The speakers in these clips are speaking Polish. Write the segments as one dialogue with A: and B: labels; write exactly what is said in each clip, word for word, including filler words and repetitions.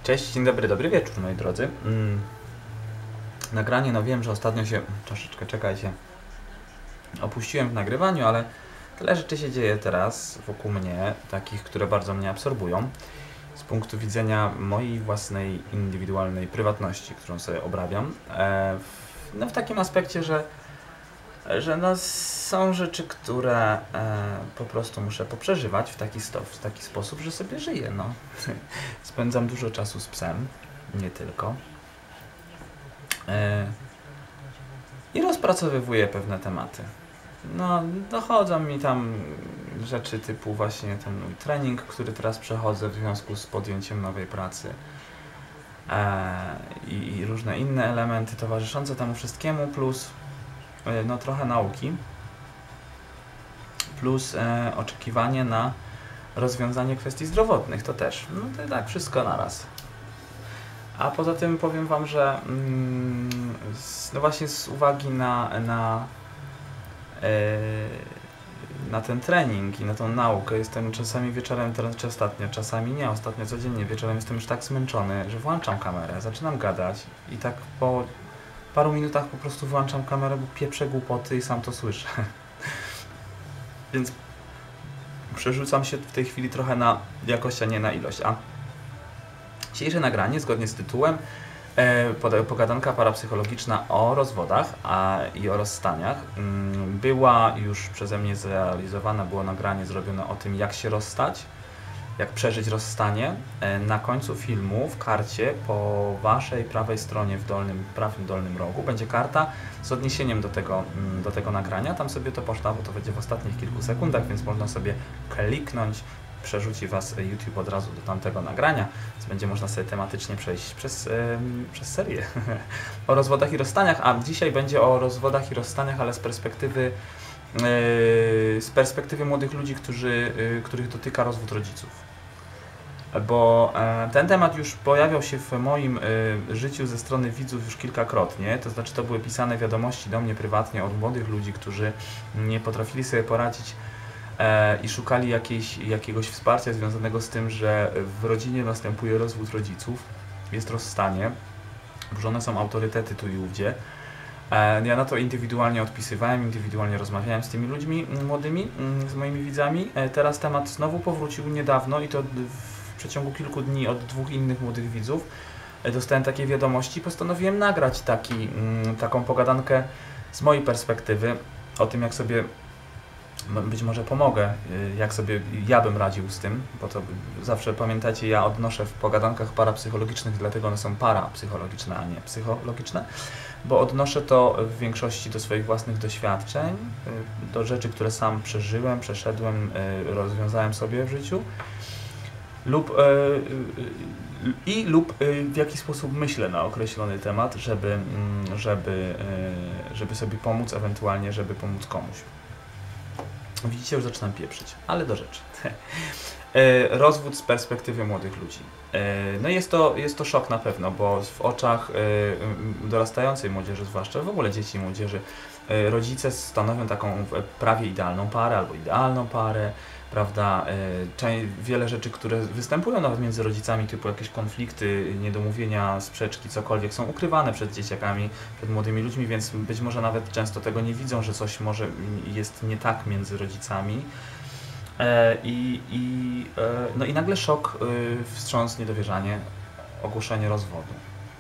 A: Cześć, dzień dobry, dobry wieczór moi drodzy. Mm. Nagranie, no wiem, że ostatnio się troszeczkę, czekajcie, opuściłem w nagrywaniu, ale tyle rzeczy się dzieje teraz wokół mnie, takich, które bardzo mnie absorbują z punktu widzenia mojej własnej, indywidualnej prywatności, którą sobie obrabiam. E, w, no w takim aspekcie, że, że no, są rzeczy, które e, po prostu muszę poprzeżywać w taki, sto, w taki sposób, że sobie żyję. No. Spędzam dużo czasu z psem, nie tylko. E, I rozpracowywuję pewne tematy. No, dochodzą mi tam rzeczy typu właśnie ten mój trening, który teraz przechodzę w związku z podjęciem nowej pracy. E, i, I różne inne elementy towarzyszące temu wszystkiemu, plus e, no trochę nauki, plus e, oczekiwanie na rozwiązanie kwestii zdrowotnych, to też. No to tak, wszystko naraz. A poza tym powiem Wam, że mm, z, no właśnie z uwagi na, na, yy, na ten trening i na tą naukę jestem czasami wieczorem, czy ostatnio, czasami nie, ostatnio codziennie wieczorem jestem już tak zmęczony, że włączam kamerę, zaczynam gadać i tak po paru minutach po prostu włączam kamerę, bo pieprzę głupoty i sam to słyszę. Więc przerzucam się w tej chwili trochę na jakość, a nie na ilość. A dzisiejsze nagranie, zgodnie z tytułem, e, pogadanka parapsychologiczna o rozwodach a, i o rozstaniach. Mm, była już przeze mnie zrealizowana, było nagranie zrobione o tym, jak się rozstać, jak przeżyć rozstanie. E, na końcu filmu, w karcie, po Waszej prawej stronie, w dolnym, prawym dolnym rogu, będzie karta z odniesieniem do tego, mm, do tego nagrania. Tam sobie to poszła, bo to będzie w ostatnich kilku sekundach, więc można sobie kliknąć, przerzuci Was YouTube od razu do tamtego nagrania, więc będzie można sobie tematycznie przejść przez, yy, przez serię o rozwodach i rozstaniach, a dzisiaj będzie o rozwodach i rozstaniach, ale z perspektywy, yy, z perspektywy młodych ludzi, którzy, yy, których dotyka rozwód rodziców. Bo yy, ten temat już pojawiał się w moim yy, życiu ze strony widzów już kilkakrotnie, to znaczy to były pisane wiadomości do mnie prywatnie od młodych ludzi, którzy nie potrafili sobie poradzić i szukali jakiejś, jakiegoś wsparcia związanego z tym, że w rodzinie następuje rozwód rodziców, jest rozstanie, burzone są autorytety tu i ówdzie. Ja na to indywidualnie odpisywałem, indywidualnie rozmawiałem z tymi ludźmi młodymi, z moimi widzami. Teraz temat znowu powrócił niedawno i to w przeciągu kilku dni od dwóch innych młodych widzów. Dostałem takie wiadomości i postanowiłem nagrać taki, taką pogadankę z mojej perspektywy o tym, jak sobie być może pomogę, jak sobie ja bym radził z tym, bo to zawsze pamiętacie, ja odnoszę w pogadankach parapsychologicznych, dlatego one są parapsychologiczne, a nie psychologiczne, bo odnoszę to w większości do swoich własnych doświadczeń, do rzeczy, które sam przeżyłem, przeszedłem, rozwiązałem sobie w życiu lub i lub w jaki sposób myślę na określony temat, żeby, żeby, żeby sobie pomóc, ewentualnie żeby pomóc komuś. Widzicie, już zaczynam pieprzyć, ale do rzeczy. Rozwód z perspektywy młodych ludzi. No jest to, jest to szok na pewno, bo w oczach dorastającej młodzieży, zwłaszcza w ogóle dzieci i młodzieży, rodzice stanowią taką prawie idealną parę albo idealną parę, prawda? Wiele rzeczy, które występują nawet między rodzicami, typu jakieś konflikty, niedomówienia, sprzeczki, cokolwiek, są ukrywane przed dzieciakami, przed młodymi ludźmi, więc być może nawet często tego nie widzą, że coś może jest nie tak między rodzicami. I, i, no i nagle szok, wstrząs, niedowierzanie, ogłoszenie rozwodu.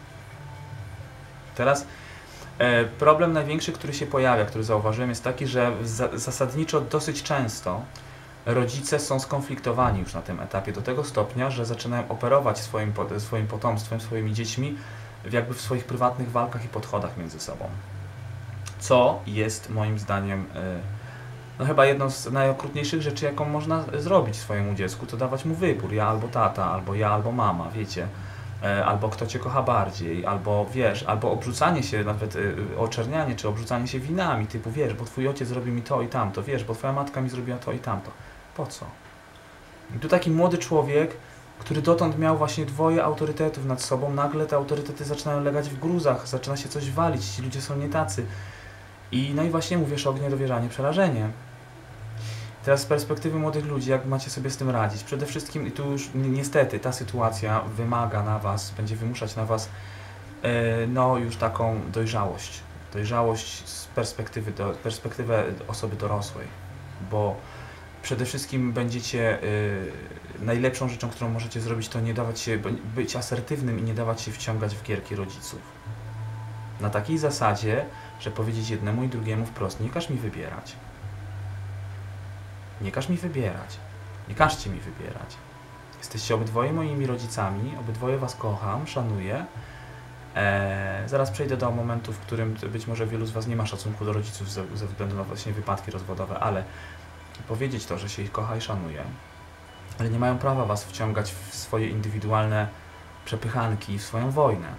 A: Teraz problem największy, który się pojawia, który zauważyłem, jest taki, że zasadniczo dosyć często rodzice są skonfliktowani już na tym etapie do tego stopnia, że zaczynają operować swoim, swoim potomstwem, swoimi dziećmi w jakby w swoich prywatnych walkach i podchodach między sobą. Co jest moim zdaniem no chyba jedną z najokrutniejszych rzeczy, jaką można zrobić swojemu dziecku, to dawać mu wybór, ja albo tata, albo ja, albo mama, wiecie, albo kto cię kocha bardziej, albo wiesz, albo obrzucanie się, nawet oczernianie, czy obrzucanie się winami, typu wiesz, bo twój ojciec zrobił mi to i tamto, wiesz, bo twoja matka mi zrobiła to i tamto. Po co? I tu taki młody człowiek, który dotąd miał właśnie dwoje autorytetów nad sobą, nagle te autorytety zaczynają legać w gruzach, zaczyna się coś walić, ci ludzie są nie tacy. I no i właśnie mówię, szok, niedowierzanie, przerażenie. Teraz z perspektywy młodych ludzi, jak macie sobie z tym radzić? Przede wszystkim, i tu już niestety ta sytuacja wymaga na was, będzie wymuszać na was yy, no już taką dojrzałość. Dojrzałość z perspektywy, do, perspektywę osoby dorosłej, bo przede wszystkim będziecie, yy, najlepszą rzeczą, którą możecie zrobić, to nie dawać się, być asertywnym i nie dawać się wciągać w gierki rodziców. Na takiej zasadzie, że powiedzieć jednemu i drugiemu wprost, nie każ mi wybierać. Nie każ mi wybierać. Nie każcie mi wybierać. Jesteście obydwoje moimi rodzicami, obydwoje was kocham, szanuję. Eee, zaraz przejdę do momentu, w którym być może wielu z was nie ma szacunku do rodziców ze, ze względu na właśnie wypadki rozwodowe, ale powiedzieć to, że się ich kocha i szanuje, ale nie mają prawa was wciągać w swoje indywidualne przepychanki, w swoją wojnę.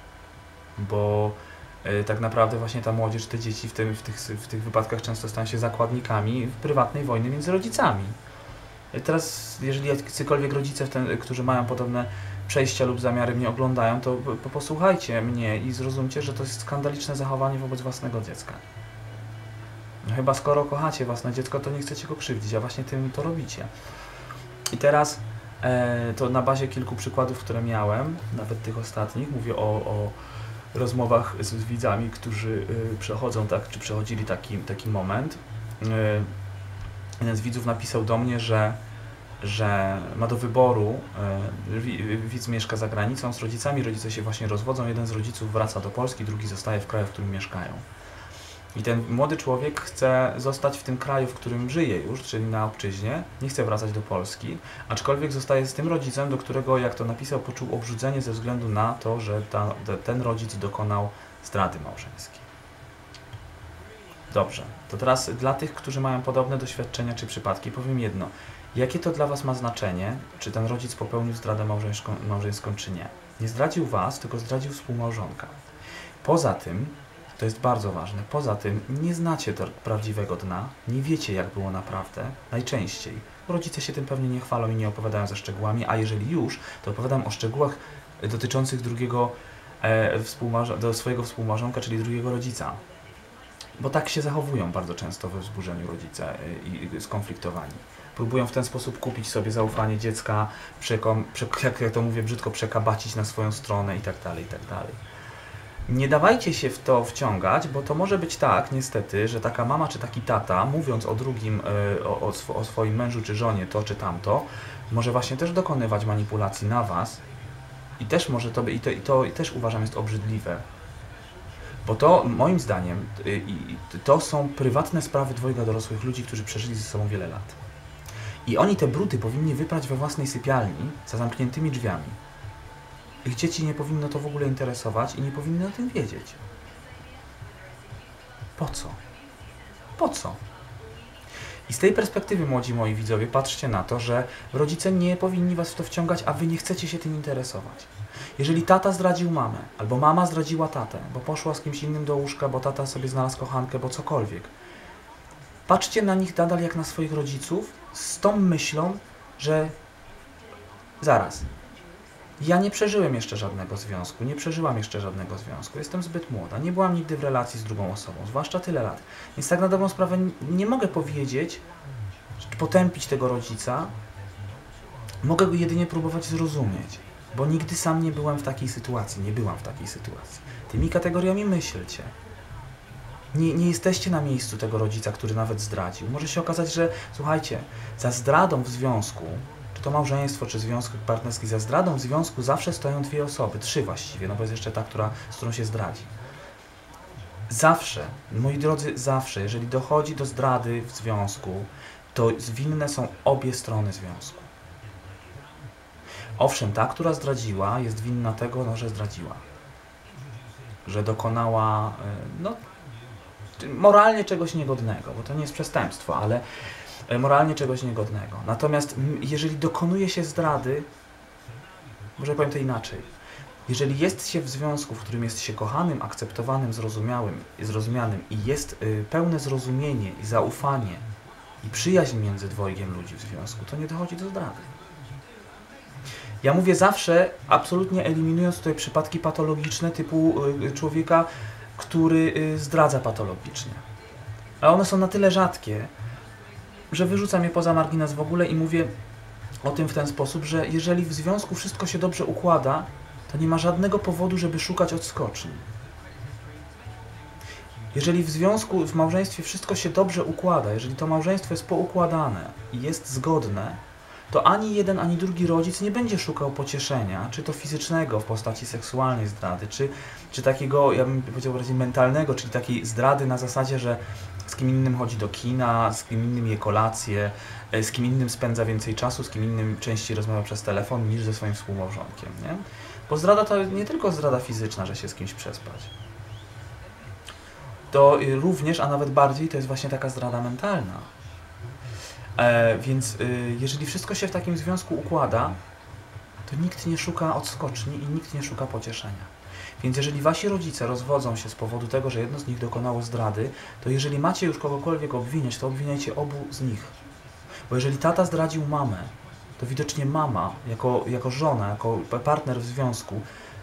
A: Bo e, tak naprawdę właśnie ta młodzież, te dzieci w, tym, w, tych, w tych wypadkach często stają się zakładnikami prywatnej wojny między rodzicami. I teraz, jeżeli jacykolwiek rodzice, w ten, którzy mają podobne przejścia lub zamiary mnie oglądają, to po, posłuchajcie mnie i zrozumcie, że to jest skandaliczne zachowanie wobec własnego dziecka. No chyba skoro kochacie własne dziecko, to nie chcecie go krzywdzić, a właśnie tym to robicie. I teraz e, to na bazie kilku przykładów, które miałem, nawet tych ostatnich, mówię o, o rozmowach z, z widzami, którzy y, przechodzą tak, czy przechodzili taki, taki moment. Y, jeden z widzów napisał do mnie, że że ma do wyboru, yy, widz mieszka za granicą z rodzicami, rodzice się właśnie rozwodzą, jeden z rodziców wraca do Polski, drugi zostaje w kraju, w którym mieszkają. I ten młody człowiek chce zostać w tym kraju, w którym żyje już, czyli na obczyźnie, nie chce wracać do Polski, aczkolwiek zostaje z tym rodzicem, do którego, jak to napisał, poczuł obrzydzenie ze względu na to, że ta, ten rodzic dokonał zdrady małżeńskiej. Dobrze, to teraz dla tych, którzy mają podobne doświadczenia czy przypadki, powiem jedno. Jakie to dla was ma znaczenie, czy ten rodzic popełnił zdradę małżeńską, małżeńską czy nie? Nie zdradził was, tylko zdradził współmałżonka. Poza tym, to jest bardzo ważne, poza tym nie znacie do prawdziwego dna, nie wiecie jak było naprawdę, najczęściej. Rodzice się tym pewnie nie chwalą i nie opowiadają ze szczegółami, a jeżeli już, to opowiadają o szczegółach dotyczących drugiego, e, współmarza- do swojego współmałżonka, czyli drugiego rodzica. Bo tak się zachowują bardzo często we wzburzeniu rodzice i, i skonfliktowani. Próbują w ten sposób kupić sobie zaufanie dziecka, przekom, prze, jak ja to mówię brzydko, przekabacić na swoją stronę i tak dalej, i tak dalej. Nie dawajcie się w to wciągać, bo to może być tak, niestety, że taka mama czy taki tata, mówiąc o drugim, y, o, o, sw o swoim mężu czy żonie, to czy tamto, może właśnie też dokonywać manipulacji na was i też może to, i to, i to i też uważam jest obrzydliwe. Bo to, moim zdaniem, y, y, to są prywatne sprawy dwojga dorosłych ludzi, którzy przeżyli ze sobą wiele lat. I oni te brudy powinni wyprać we własnej sypialni za zamkniętymi drzwiami. Ich dzieci nie powinno to w ogóle interesować i nie powinny o tym wiedzieć. Po co? Po co? I z tej perspektywy, młodzi moi widzowie, patrzcie na to, że rodzice nie powinni was w to wciągać, a wy nie chcecie się tym interesować. Jeżeli tata zdradził mamę, albo mama zdradziła tatę, bo poszła z kimś innym do łóżka, bo tata sobie znalazł kochankę, bo cokolwiek. Patrzcie na nich nadal jak na swoich rodziców, z tą myślą, że zaraz, ja nie przeżyłem jeszcze żadnego związku, nie przeżyłam jeszcze żadnego związku, jestem zbyt młoda, nie byłam nigdy w relacji z drugą osobą, zwłaszcza tyle lat. Więc tak na dobrą sprawę nie mogę powiedzieć, potępić tego rodzica, mogę go jedynie próbować zrozumieć, bo nigdy sam nie byłem w takiej sytuacji, nie byłam w takiej sytuacji. Tymi kategoriami myślcie. Nie, nie jesteście na miejscu tego rodzica, który nawet zdradził. Może się okazać, że, słuchajcie, za zdradą w związku, czy to małżeństwo, czy związek partnerski, za zdradą w związku zawsze stoją dwie osoby, trzy właściwie, no bo jest jeszcze ta, która, z którą się zdradzi. Zawsze, moi drodzy, zawsze, jeżeli dochodzi do zdrady w związku, to winne są obie strony związku. Owszem, ta, która zdradziła, jest winna tego, no, że zdradziła. Że dokonała, no, moralnie czegoś niegodnego, bo to nie jest przestępstwo, ale moralnie czegoś niegodnego. Natomiast jeżeli dokonuje się zdrady, może powiem to inaczej, jeżeli jest się w związku, w którym jest się kochanym, akceptowanym, zrozumiałym, zrozumianym i jest y, pełne zrozumienie i zaufanie i przyjaźń między dwojgiem ludzi w związku, to nie dochodzi do zdrady. Ja mówię zawsze, absolutnie eliminując tutaj przypadki patologiczne typu y, człowieka, który y, zdradza patologicznie. A one są na tyle rzadkie, że wyrzucam je poza margines w ogóle i mówię o tym w ten sposób, że jeżeli w związku wszystko się dobrze układa, to nie ma żadnego powodu, żeby szukać odskoczni. Jeżeli w związku, w małżeństwie wszystko się dobrze układa, jeżeli to małżeństwo jest poukładane i jest zgodne, to ani jeden, ani drugi rodzic nie będzie szukał pocieszenia, czy to fizycznego w postaci seksualnej zdrady, czy, czy takiego, ja bym powiedział bardziej mentalnego, czyli takiej zdrady na zasadzie, że z kim innym chodzi do kina, z kim innym je kolację, z kim innym spędza więcej czasu, z kim innym częściej rozmawia przez telefon niż ze swoim współmałżonkiem, nie? Bo zdrada to nie tylko zdrada fizyczna, że się z kimś przespać. To również, a nawet bardziej, to jest właśnie taka zdrada mentalna. E, więc y, jeżeli wszystko się w takim związku układa, to nikt nie szuka odskoczni i nikt nie szuka pocieszenia. Więc jeżeli wasi rodzice rozwodzą się z powodu tego, że jedno z nich dokonało zdrady, to jeżeli macie już kogokolwiek obwiniać, to obwiniajcie obu z nich. Bo jeżeli tata zdradził mamę, to widocznie mama, jako, jako żona, jako partner w związku,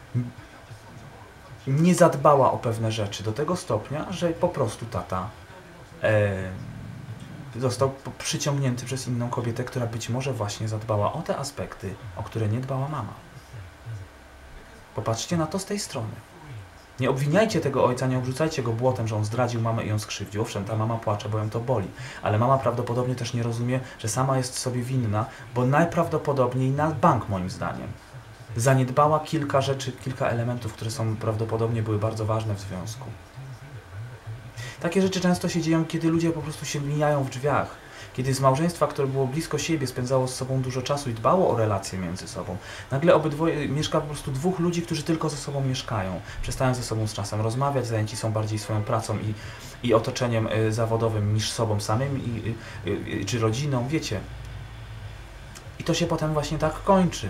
A: nie zadbała o pewne rzeczy do tego stopnia, że po prostu tata e, został przyciągnięty przez inną kobietę, która być może właśnie zadbała o te aspekty, o które nie dbała mama. Popatrzcie na to z tej strony. Nie obwiniajcie tego ojca, nie obrzucajcie go błotem, że on zdradził mamę i ją skrzywdził. Owszem, ta mama płacze, bo ją to boli, ale mama prawdopodobnie też nie rozumie, że sama jest sobie winna, bo najprawdopodobniej na bank, moim zdaniem, zaniedbała kilka rzeczy, kilka elementów, które są prawdopodobnie były bardzo ważne w związku. Takie rzeczy często się dzieją, kiedy ludzie po prostu się mijają w drzwiach. Kiedy z małżeństwa, które było blisko siebie, spędzało z sobą dużo czasu i dbało o relacje między sobą, nagle obydwoje mieszka po prostu dwóch ludzi, którzy tylko ze sobą mieszkają. Przestają ze sobą z czasem rozmawiać, zajęci są bardziej swoją pracą i, i otoczeniem y, zawodowym niż sobą samym i, y, y, czy rodziną, wiecie. I to się potem właśnie tak kończy.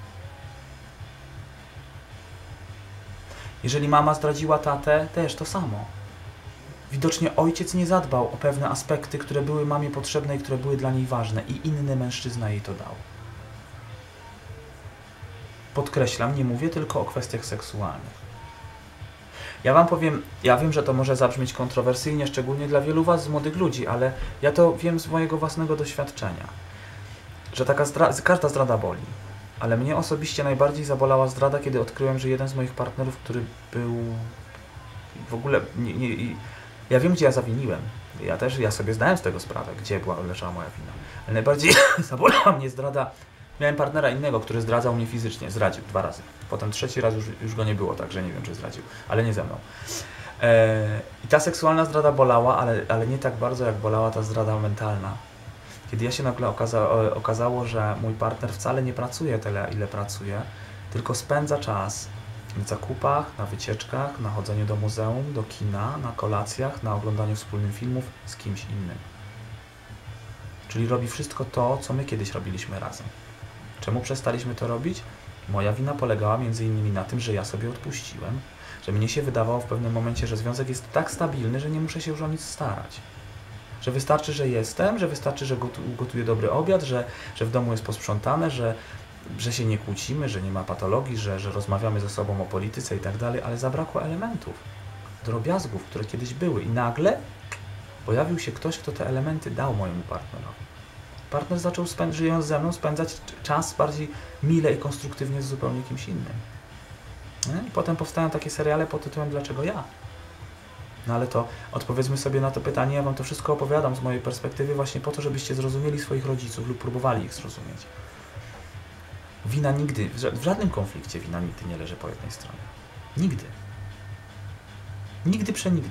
A: Jeżeli mama zdradziła tatę, też to samo. Widocznie ojciec nie zadbał o pewne aspekty, które były mamie potrzebne i które były dla niej ważne i inny mężczyzna jej to dał. Podkreślam, nie mówię tylko o kwestiach seksualnych. Ja wam powiem, ja wiem, że to może zabrzmieć kontrowersyjnie, szczególnie dla wielu was z młodych ludzi, ale ja to wiem z mojego własnego doświadczenia, że taka zdrada, każda zdrada boli. Ale mnie osobiście najbardziej zabolała zdrada, kiedy odkryłem, że jeden z moich partnerów, który był w ogóle... Nie, nie, ja wiem, gdzie ja zawiniłem. Ja też, ja sobie zdałem z tego sprawę, gdzie była, leżała moja wina. Ale najbardziej zabolała mnie zdrada. Miałem partnera innego, który zdradzał mnie fizycznie. Zdradził dwa razy. Potem trzeci raz już, już go nie było, także nie wiem, czy zdradził. Ale nie ze mną. Eee, I ta seksualna zdrada bolała, ale, ale nie tak bardzo, jak bolała ta zdrada mentalna. Kiedy ja się nagle okaza okazało, że mój partner wcale nie pracuje tyle, ile pracuje, tylko spędza czas na zakupach, na wycieczkach, na chodzeniu do muzeum, do kina, na kolacjach, na oglądaniu wspólnych filmów z kimś innym. Czyli robi wszystko to, co my kiedyś robiliśmy razem. Czemu przestaliśmy to robić? Moja wina polegała między innymi na tym, że ja sobie odpuściłem, że mnie się wydawało w pewnym momencie, że związek jest tak stabilny, że nie muszę się już o nic starać. Że wystarczy, że jestem, że wystarczy, że gotuję dobry obiad, że, że w domu jest posprzątane, że że się nie kłócimy, że nie ma patologii, że, że rozmawiamy ze sobą o polityce i tak dalej, ale zabrakło elementów, drobiazgów, które kiedyś były i nagle pojawił się ktoś, kto te elementy dał mojemu partnerowi. Partner zaczął, spęd- żyjąc ze mną, spędzać czas bardziej mile i konstruktywnie z zupełnie kimś innym. Nie? I potem powstają takie seriale pod tytułem Dlaczego ja? No ale to odpowiedzmy sobie na to pytanie, ja wam to wszystko opowiadam z mojej perspektywy właśnie po to, żebyście zrozumieli swoich rodziców lub próbowali ich zrozumieć. Wina nigdy, w żadnym konflikcie wina nigdy nie leży po jednej stronie. Nigdy. Nigdy przenigdy.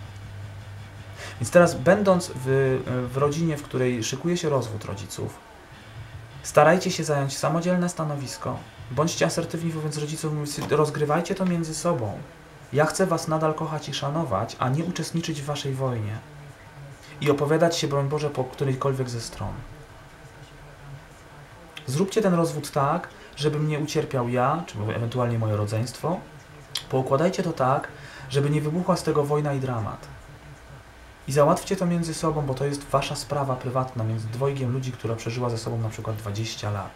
A: Więc teraz, będąc w, w rodzinie, w której szykuje się rozwód rodziców, starajcie się zająć samodzielne stanowisko, bądźcie asertywni wobec rodziców, rozgrywajcie to między sobą. Ja chcę was nadal kochać i szanować, a nie uczestniczyć w waszej wojnie i opowiadać się, broń Boże, po którejkolwiek ze stron. Zróbcie ten rozwód tak, żebym nie ucierpiał ja, czy ewentualnie moje rodzeństwo. Poukładajcie to tak, żeby nie wybuchła z tego wojna i dramat. I załatwcie to między sobą, bo to jest wasza sprawa prywatna między dwojgiem ludzi, która przeżyła ze sobą na przykład dwadzieścia lat.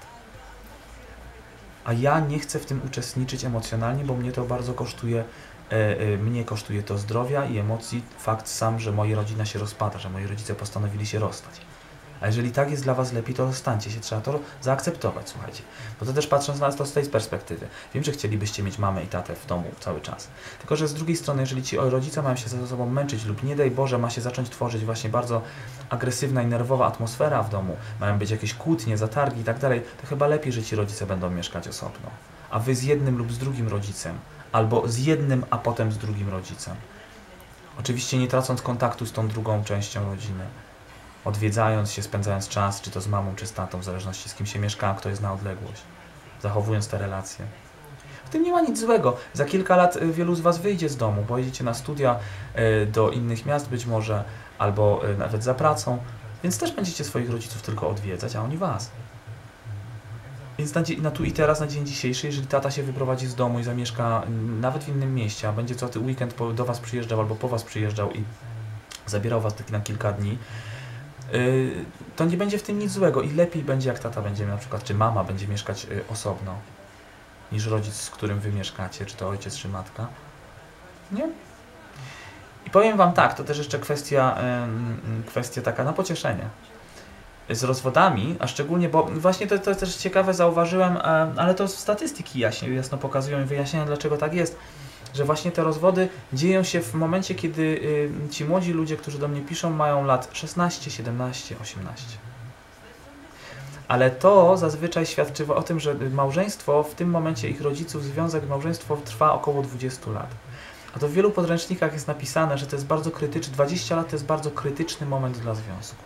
A: A ja nie chcę w tym uczestniczyć emocjonalnie, bo mnie to bardzo kosztuje, e, e, mnie kosztuje to zdrowia i emocji. Fakt sam, że moja rodzina się rozpada, że moi rodzice postanowili się rozstać. A jeżeli tak jest dla was lepiej, to rozstańcie się, trzeba to zaakceptować, słuchajcie. Bo to też patrząc na to z tej perspektywy. Wiem, że chcielibyście mieć mamę i tatę w domu cały czas. Tylko że z drugiej strony, jeżeli ci rodzice mają się ze sobą męczyć lub nie daj Boże ma się zacząć tworzyć właśnie bardzo agresywna i nerwowa atmosfera w domu, mają być jakieś kłótnie, zatargi i tak dalej, to chyba lepiej, że ci rodzice będą mieszkać osobno. A wy z jednym lub z drugim rodzicem, albo z jednym, a potem z drugim rodzicem. Oczywiście nie tracąc kontaktu z tą drugą częścią rodziny. Odwiedzając się, spędzając czas, czy to z mamą, czy z tatą, w zależności z kim się mieszka, a kto jest na odległość. Zachowując te relacje. W tym nie ma nic złego. Za kilka lat wielu z was wyjdzie z domu, bo jedziecie na studia do innych miast być może, albo nawet za pracą, więc też będziecie swoich rodziców tylko odwiedzać, a oni was. Więc na, na tu i teraz, na dzień dzisiejszy, jeżeli tata się wyprowadzi z domu i zamieszka nawet w innym mieście, a będzie co ty weekend po, do was przyjeżdżał albo po was przyjeżdżał i zabierał was taki na kilka dni, yy, to nie będzie w tym nic złego i lepiej będzie, jak tata będzie na przykład, czy mama będzie mieszkać yy, osobno, niż rodzic, z którym wy mieszkacie, czy to ojciec, czy matka. Nie? I powiem wam tak, to też jeszcze kwestia, yy, kwestia taka na pocieszenie. Z rozwodami, a szczególnie, bo właśnie to, to też ciekawe zauważyłem, ale to statystyki jasno, jasno pokazują i wyjaśniają, dlaczego tak jest, że właśnie te rozwody dzieją się w momencie, kiedy ci młodzi ludzie, którzy do mnie piszą, mają lat szesnaście, siedemnaście, osiemnaście. Ale to zazwyczaj świadczy o tym, że małżeństwo, w tym momencie ich rodziców, związek, małżeństwo trwa około dwudziestu lat. A to w wielu podręcznikach jest napisane, że to jest bardzo krytyczne, dwadzieścia lat to jest bardzo krytyczny moment dla związku.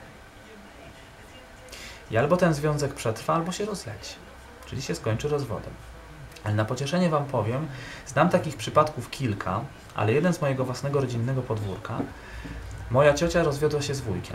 A: I albo ten związek przetrwa, albo się rozleci. Czyli się skończy rozwodem. Ale na pocieszenie wam powiem, znam takich przypadków kilka, ale jeden z mojego własnego rodzinnego podwórka, moja ciocia rozwiodła się z wujkiem.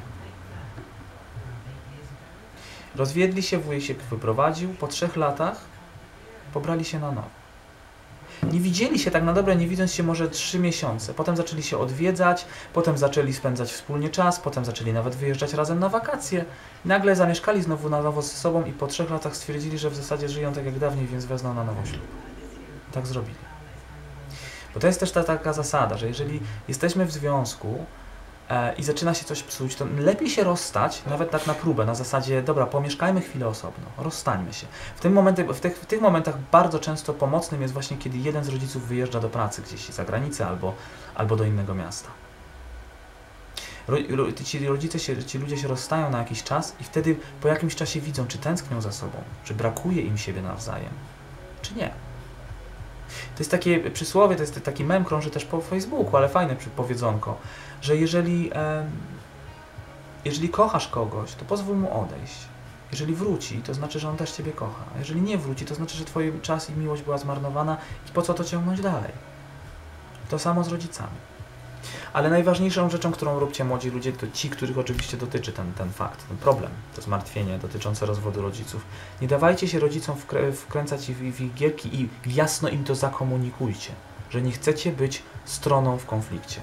A: Rozwiedli się, wujek się wyprowadził, po trzech latach pobrali się na nowo. Nie widzieli się tak na dobre, nie widząc się może trzy miesiące. Potem zaczęli się odwiedzać, potem zaczęli spędzać wspólnie czas, potem zaczęli nawet wyjeżdżać razem na wakacje. Nagle zamieszkali znowu na nowo ze sobą i po trzech latach stwierdzili, że w zasadzie żyją tak jak dawniej, więc wezmą na nowo ślub. Tak zrobili. Bo to jest też ta taka zasada, że jeżeli jesteśmy w związku e, i zaczyna się coś psuć, to lepiej się rozstać, nawet tak na próbę, na zasadzie, dobra, pomieszkajmy chwilę osobno, rozstańmy się. W, tym momencie, w, tych, w tych momentach bardzo często pomocnym jest właśnie, kiedy jeden z rodziców wyjeżdża do pracy gdzieś za granicę albo, albo do innego miasta. Ro, ro, ci rodzice, się, ci ludzie się rozstają na jakiś czas i wtedy po jakimś czasie widzą, czy tęsknią za sobą, czy brakuje im siebie nawzajem, czy nie. To jest takie przysłowie, to jest taki mem, krąży też po Facebooku, ale fajne powiedzonko, że jeżeli, e, jeżeli kochasz kogoś, to pozwól mu odejść. Jeżeli wróci, to znaczy, że on też ciebie kocha. A jeżeli nie wróci, to znaczy, że twój czas i miłość była zmarnowana i po co to ciągnąć dalej? To samo z rodzicami. Ale najważniejszą rzeczą, którą róbcie młodzi ludzie, to ci, których oczywiście dotyczy ten, ten fakt, ten problem, to zmartwienie dotyczące rozwodu rodziców. Nie dawajcie się rodzicom wkrę wkręcać w, w ich gierki i jasno im to zakomunikujcie, że nie chcecie być stroną w konflikcie.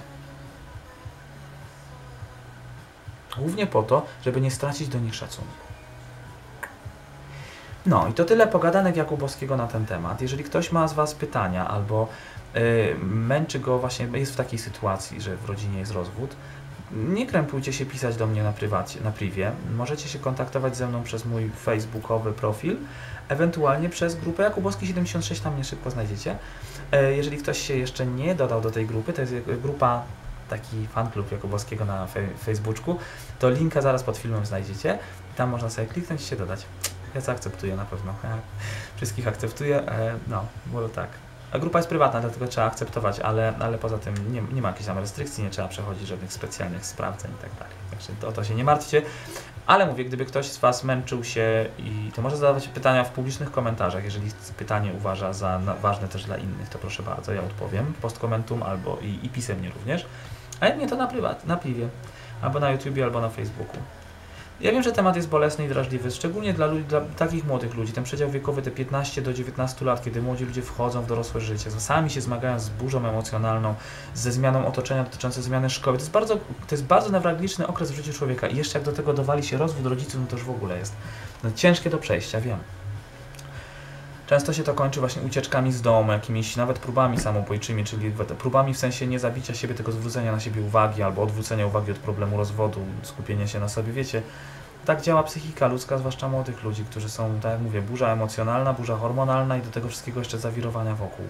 A: Głównie po to, żeby nie stracić do nich szacunku. No i to tyle pogadanek Jakubowskiego na ten temat. Jeżeli ktoś ma z was pytania albo yy, męczy go właśnie, jest w takiej sytuacji, że w rodzinie jest rozwód, nie krępujcie się pisać do mnie na prywacie, na privie. Możecie się kontaktować ze mną przez mój facebookowy profil, ewentualnie przez grupę Jakubowski siedemdziesiąt sześć, tam mnie szybko znajdziecie. Yy, jeżeli ktoś się jeszcze nie dodał do tej grupy, to jest grupa, taki fanklub Jakubowskiego na fej Facebooku, to linka zaraz pod filmem znajdziecie. Tam można sobie kliknąć i się dodać. Ja zaakceptuję na pewno. Ja wszystkich akceptuję, no, bo tak. A grupa jest prywatna, dlatego trzeba akceptować, ale, ale poza tym nie, nie ma jakichś tam restrykcji, nie trzeba przechodzić żadnych specjalnych sprawdzeń i tak dalej. Także to, o to się nie martwcie. Ale mówię, gdyby ktoś z was męczył się, i to może zadawać pytania w publicznych komentarzach, jeżeli pytanie uważa za ważne też dla innych, to proszę bardzo, ja odpowiem postkomentum albo i, i pisemnie również. A jak nie, to na prywat, na piwie, albo na YouTubie, albo na Facebooku. Ja wiem, że temat jest bolesny i drażliwy, szczególnie dla, ludzi, dla takich młodych ludzi. Ten przedział wiekowy, te piętnaście do dziewiętnastu lat, kiedy młodzi ludzie wchodzą w dorosłe życie, sami się zmagają z burzą emocjonalną, ze zmianą otoczenia dotyczącą zmiany szkoły. To jest bardzo, to jest bardzo newralgiczny okres w życiu człowieka i jeszcze jak do tego dowali się rozwód rodziców, no to już w ogóle jest no, ciężkie do przejścia, wiem. Często się to kończy właśnie ucieczkami z domu, jakimiś nawet próbami samobójczymi, czyli próbami w sensie nie zabicia siebie, tylko zwrócenia na siebie uwagi albo odwrócenia uwagi od problemu rozwodu, skupienia się na sobie, wiecie. tak działa psychika ludzka, zwłaszcza młodych ludzi, którzy są, tak jak mówię, burza emocjonalna, burza hormonalna i do tego wszystkiego jeszcze zawirowania wokół.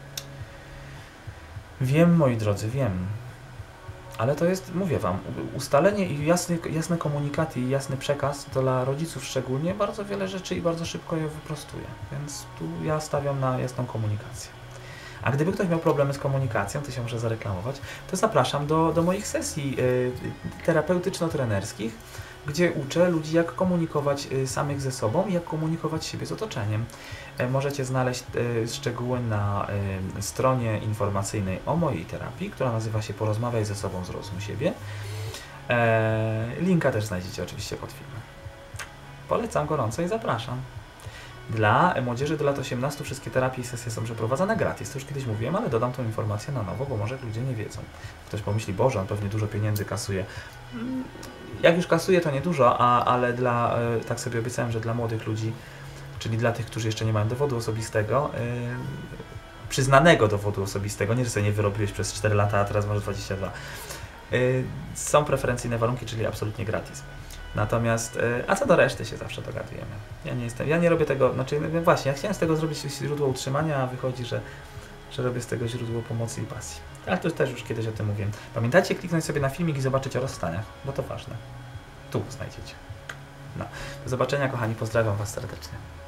A: Wiem, moi drodzy, wiem. Ale to jest, mówię wam, ustalenie i jasny, jasne komunikaty i jasny przekaz dla rodziców szczególnie bardzo wiele rzeczy i bardzo szybko je wyprostuje. Więc tu ja stawiam na jasną komunikację. A gdyby ktoś miał problemy z komunikacją, to się muszę zareklamować, to zapraszam do, do moich sesji y, terapeutyczno-trenerskich, gdzie uczę ludzi, jak komunikować y, samych ze sobą i jak komunikować siebie z otoczeniem. Y, możecie znaleźć y, szczegóły na y, stronie informacyjnej o mojej terapii, która nazywa się Porozmawiaj ze sobą, zrozum siebie. Y, linka też znajdziecie oczywiście pod filmem. Polecam gorąco i zapraszam. Dla młodzieży do lat osiemnastu wszystkie terapie i sesje są przeprowadzane gratis. To już kiedyś mówiłem, ale dodam tą informację na nowo, bo może ludzie nie wiedzą. Ktoś pomyśli, Boże, on pewnie dużo pieniędzy kasuje. Jak już kasuje, to niedużo, a, ale dla, tak sobie obiecałem, że dla młodych ludzi, czyli dla tych, którzy jeszcze nie mają dowodu osobistego, yy, przyznanego dowodu osobistego, nie, że sobie nie wyrobiłeś przez cztery lata, a teraz masz dwadzieścia dwa, yy, są preferencyjne warunki, czyli absolutnie gratis. Natomiast, a co do reszty się zawsze dogadujemy. Ja nie jestem, ja nie robię tego, znaczy no właśnie, ja chciałem z tego zrobić źródło utrzymania, a wychodzi, że, że robię z tego źródło pomocy i pasji. Ale to też już kiedyś o tym mówiłem. Pamiętajcie kliknąć sobie na filmik i zobaczyć o rozstaniach, bo to ważne. Tu znajdziecie. No. Do zobaczenia, kochani, pozdrawiam was serdecznie.